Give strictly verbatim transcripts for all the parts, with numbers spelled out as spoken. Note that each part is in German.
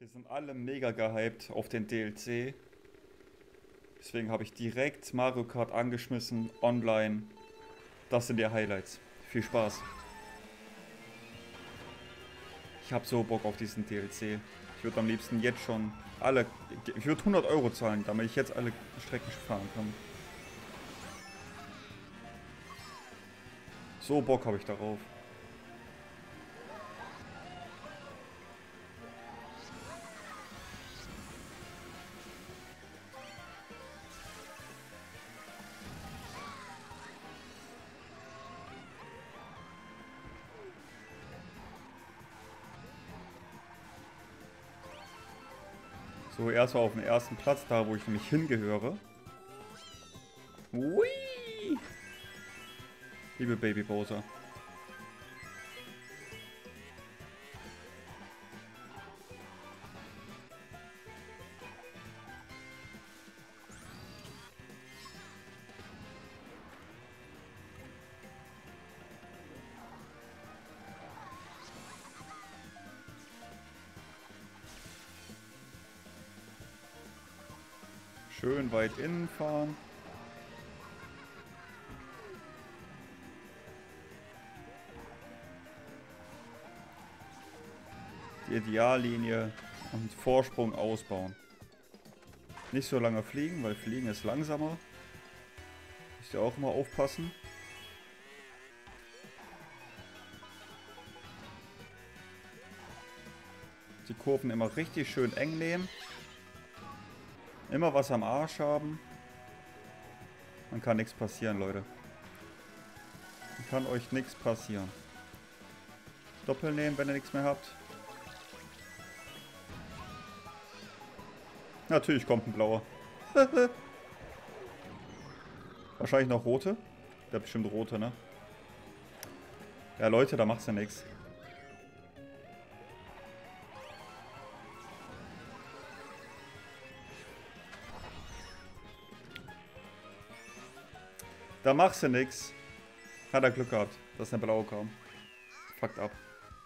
Wir sind alle mega gehypt auf den D L C. Deswegen habe ich direkt Mario Kart angeschmissen, online. Das sind die Highlights. Viel Spaß. Ich habe so Bock auf diesen D L C. Ich würde am liebsten jetzt schon alle... Ich würde hundert Euro zahlen, damit ich jetzt alle Strecken fahren kann. So Bock habe ich darauf. So, erstmal auf den ersten Platz, da wo ich nämlich hingehöre. Hui! Liebe Baby Bowser. Schön weit innen fahren. Die Ideallinie und Vorsprung ausbauen. Nicht so lange fliegen, weil Fliegen ist langsamer. Müsst ihr auch immer aufpassen. Die Kurven immer richtig schön eng nehmen. Immer was am Arsch haben. Dann kann nichts passieren, Leute. Dann kann euch nichts passieren. Doppel nehmen, wenn ihr nichts mehr habt. Natürlich kommt ein blauer. Wahrscheinlich noch rote. Der hat bestimmt rote, ne? Ja, Leute, da macht's ja nichts. Da machst du nix. Hat er Glück gehabt, dass eine blaue kam. Fuckt ab.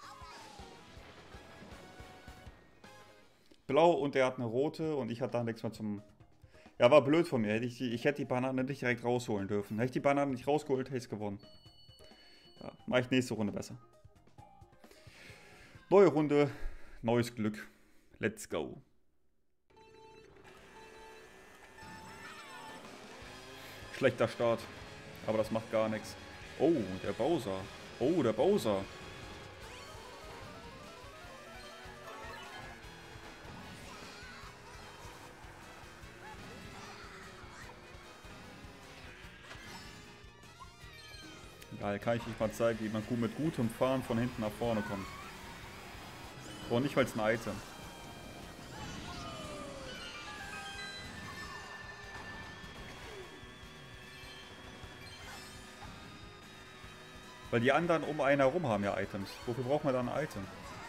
Blau und er hat eine rote und ich hatte da nichts mehr zum... Ja, war blöd von mir. Hätte ich, die, ich hätte die Banane nicht direkt rausholen dürfen. Hätte ich die Banane nicht rausgeholt, hätte ich es gewonnen. Ja, mache ich nächste Runde besser. Neue Runde, neues Glück. Let's go. Schlechter Start. Aber das macht gar nichts. Oh, der Bowser. Oh, der Bowser. Geil, kann ich euch mal zeigen, wie man gut mit gutem Fahren von hinten nach vorne kommt. Und nicht, weil es ein Item. Weil die anderen um einen herum haben ja Items. Wofür braucht man dann ein Item?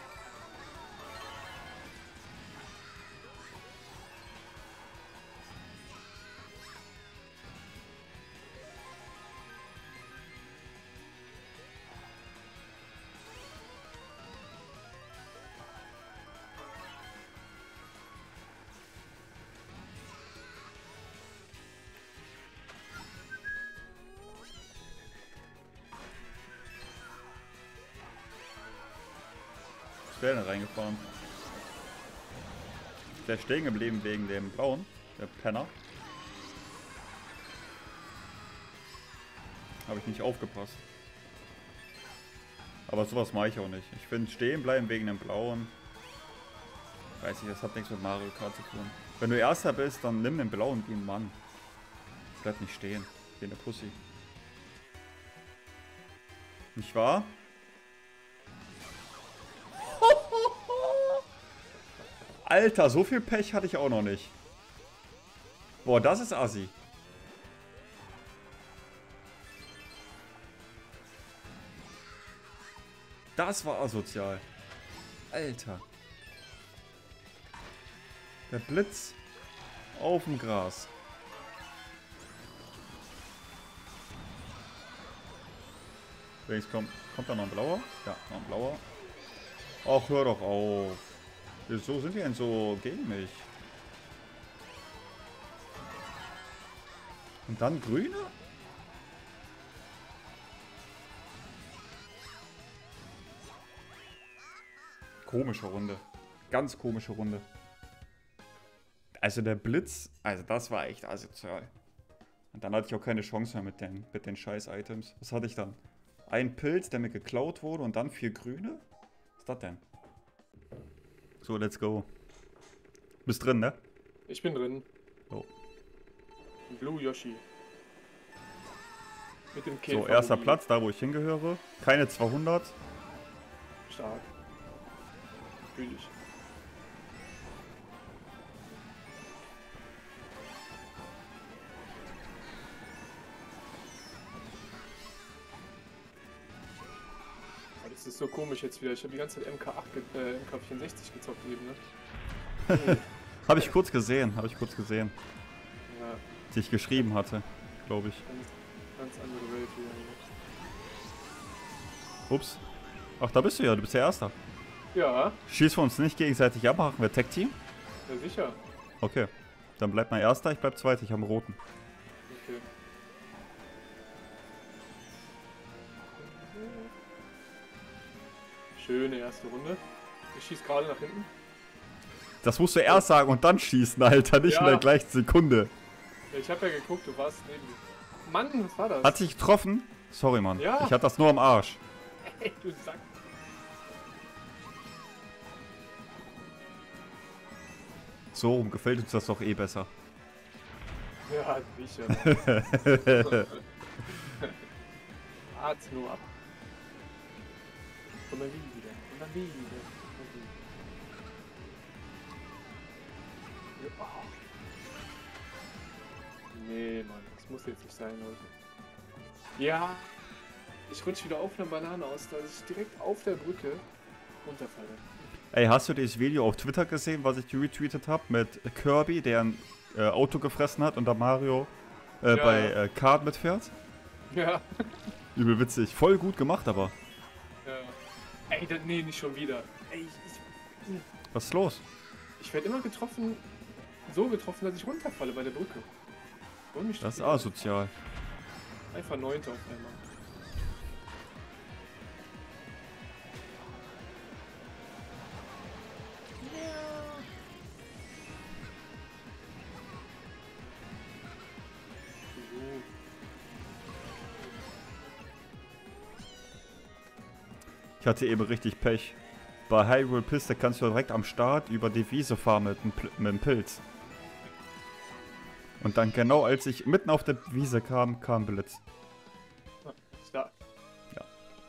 Der denn reingefahren? Der ist stehen geblieben wegen dem blauen, der Penner. Habe ich nicht aufgepasst. Aber sowas mache ich auch nicht. Ich finde stehen bleiben wegen dem blauen. Weiß ich, das hat nichts mit Mario Kart zu tun. Wenn du Erster bist, dann nimm den blauen wie ein Mann. Bleib nicht stehen, wie eine Pussy. Nicht wahr? Alter, so viel Pech hatte ich auch noch nicht. Boah, das ist assi. Das war asozial. Alter. Der Blitz auf dem Gras. Wenigstens kommt, kommt da noch ein blauer? Ja, noch ein blauer. Ach, hör doch auf. Wieso sind die denn so gegen mich? Und dann Grüne? Komische Runde. Ganz komische Runde. Also der Blitz, also das war echt asozial. Und dann hatte ich auch keine Chance mehr mit den, mit den Scheiß-Items. Was hatte ich dann? Ein Pilz, der mir geklaut wurde und dann vier Grüne? Was ist das denn? So, let's go. Bist drin, ne? Ich bin drin. Oh. Blue Yoshi. Mit dem Käfer. So, erster Platz, da wo ich hingehöre. Keine zweihundert. Stark. Fühl ich. Das ist so komisch jetzt wieder. Ich habe die ganze Zeit M K acht, ge äh, M K vierundsechzig gezockt eben, ne? Habe ich kurz gesehen, habe ich kurz gesehen. Ja. Die ich geschrieben hatte, glaube ich. Ganz, ganz andere Welt wieder. Ne? Ups. Ach, da bist du ja, du bist der Erster. Ja. Schießen wir uns nicht gegenseitig ab, machen wir Tag-Team? Ja, sicher. Okay. Dann bleibt mein Erster, ich bleib Zweiter, ich habe einen roten. Okay. Schöne erste Runde. Ich schieße gerade nach hinten. Das musst du erst sagen und dann schießen, Alter, nicht Ja. in der gleichen Sekunde. Ja, ich habe ja geguckt, du warst neben mir. Mann, was war das? Hat sich getroffen? Sorry, Mann. Ja. Ich hatte das nur am Arsch. Ey, du Sack. So rum gefällt uns das doch eh besser. Ja, sicher. Arzt nur ab. Und dann wieder. Und dann wieder. Und wieder. Ja, oh. Nee, Mann. Das muss jetzt nicht sein, Leute. Ja. Ich rutsche wieder auf eine Banane aus, dass ich direkt auf der Brücke runterfalle. Ey, hast du dieses Video auf Twitter gesehen, was ich retweetet habe mit Kirby, der ein äh, Auto gefressen hat und da Mario äh, Ja. bei äh, Kart mitfährt? Ja. Übel witzig. Voll gut gemacht, aber. Ja. Ey, das, nee, nicht schon wieder. Ey, ich, ich, Was ist los? ich werde immer getroffen, so getroffen, dass ich runterfalle bei der Brücke. Wollen mich Das ist doch- asozial. Einfach Neunter auf einmal. So. Ich hatte eben richtig Pech. Bei Hyrule Piste kannst du direkt am Start über die Wiese fahren mit dem, Pl- mit dem Pilz. Und dann genau als ich mitten auf der Wiese kam, kam Blitz. Stark. Ja.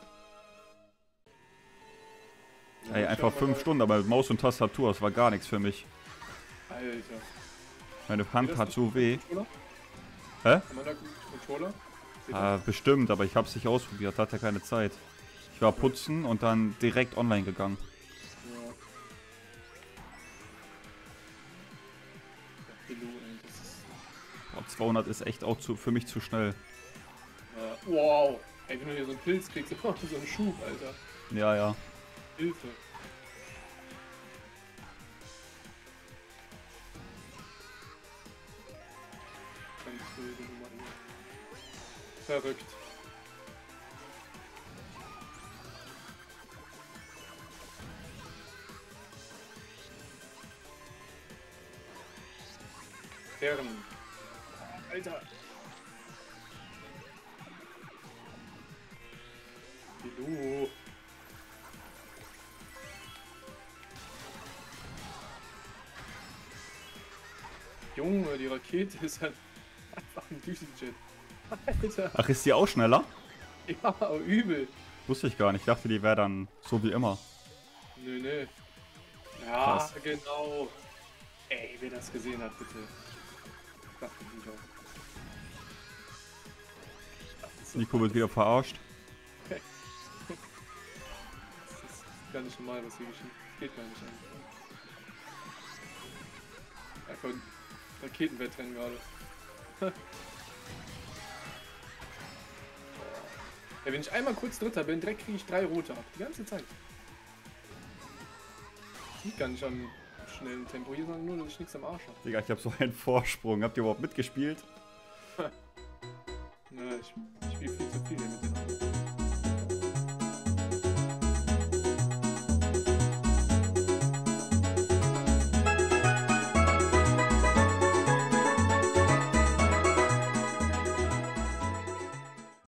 Ja, Ey, ich einfach schau fünf mal. Stunden, aber mit Maus und Tastatur, das war gar nichts für mich. Alter. Meine Geht Hand das hat nicht so mit weh. Controller? Hä? Kann man da gut mit Controller? Geht Ah, bestimmt, aber ich hab's nicht ausprobiert, hatte keine Zeit. Ich war putzen und dann direkt online gegangen. das? Ja. Ja, Pillow, ey, das ist... Boah, zweihundert ist echt auch zu, für mich zu schnell. Ja. Wow. Ey, wenn du hier so einen Pilz kriegst, dann machst du so einen Schub, Alter. Ja, ja. Hilfe. Ganz wilde Nummer hier. Verrückt. Herren. Alter. Hallo. Junge, die Rakete ist halt einfach ein Düsenjet. Alter. Ach, ist die auch schneller? Ja, übel. Wusste ich gar nicht. Ich dachte, die wäre dann so wie immer. Nö, nö. Ja, Krass. genau. Ey, wer das gesehen hat, bitte. Sag mich wieder. Das ist so- Nico wird wieder verarscht. Das ist gar nicht normal, was hier geschieht. Geht gar nicht an. Einfach ein Raketenwettrennen gerade. Ja, wenn ich einmal kurz Dritter bin, direkt kriege ich drei rote ab. Die ganze Zeit. liegt gar nicht am schnellen Tempo hier, sondern nur, dass ich nichts am Arsch habe. Digga, ich habe so einen Vorsprung. Habt ihr überhaupt mitgespielt? Ja, ich, ich spiele viel zu viel hier mit den